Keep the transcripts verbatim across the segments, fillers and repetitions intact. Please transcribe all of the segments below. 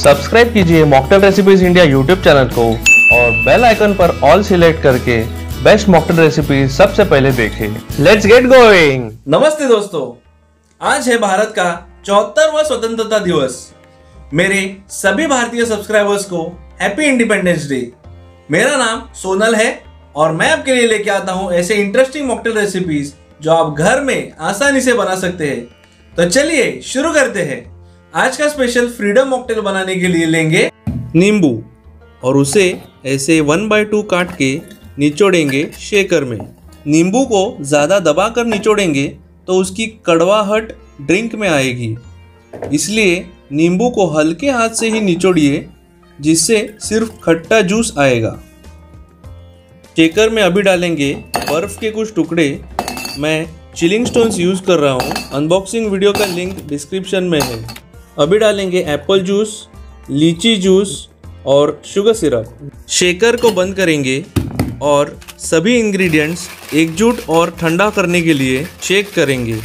Subscribe कीजिए mocktail recipes India YouTube channel को और बेल आइकन पर ऑल सिलेक्ट करके बेस्ट मॉकटेल रेसिपीज सबसे पहले देखें। Let's get going. नमस्ते दोस्तों, आज है भारत का चौहत्तरवां स्वतंत्रता दिवस। मेरे सभी भारतीय सब्सक्राइबर्स को हैप्पी इंडिपेंडेंस डे। मेरा नाम सोनल है और मैं आपके लिए लेके आता हूं ऐसे इंटरेस्टिंग मॉकटेल रेसिपीज जो आप घर में आसानी से बना सकते हैं। तो चलिए शुरू करते हैं। आज का स्पेशल फ्रीडम मॉकटेल बनाने के लिए लेंगे नींबू और उसे ऐसे वन बाय टू काट के निचोड़ेंगे शेकर में। नींबू को ज़्यादा दबाकर निचोड़ेंगे तो उसकी कड़वाहट ड्रिंक में आएगी, इसलिए नींबू को हल्के हाथ से ही निचोड़िए जिससे सिर्फ खट्टा जूस आएगा। शेकर में अभी डालेंगे बर्फ़ के कुछ टुकड़े। मैं चिलिंग स्टोन्स यूज़ कर रहा हूँ। अनबॉक्सिंग वीडियो का लिंक डिस्क्रिप्शन में है। अभी डालेंगे एप्पल जूस, लीची जूस और शुगर सिरप। शेकर को बंद करेंगे और सभी इंग्रेडिएंट्स एकजुट और ठंडा करने के लिए शेक करेंगे।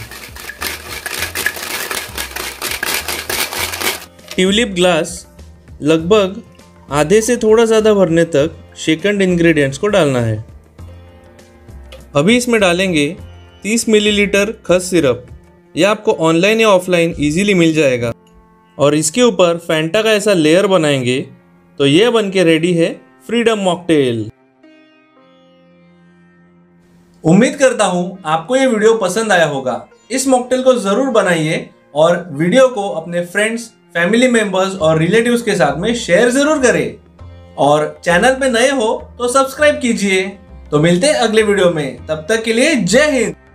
ट्यूलिप ग्लास लगभग आधे से थोड़ा ज़्यादा भरने तक शेकंड इंग्रेडिएंट्स को डालना है। अभी इसमें डालेंगे तीस मिलीलीटर खस सिरप। यह आपको ऑनलाइन या ऑफलाइन इजीली मिल जाएगा। और इसके ऊपर फैंटा का ऐसा लेयर बनाएंगे तो यह बनके रेडी है फ्रीडम मॉकटेल। उम्मीद करता हूं आपको ये वीडियो पसंद आया होगा। इस मॉकटेल को जरूर बनाइए और वीडियो को अपने फ्रेंड्स, फैमिली मेंबर्स और रिलेटिव्स के साथ में शेयर जरूर करें। और चैनल पे नए हो तो सब्सक्राइब कीजिए। तो मिलते हैं अगले वीडियो में, तब तक के लिए जय हिंद।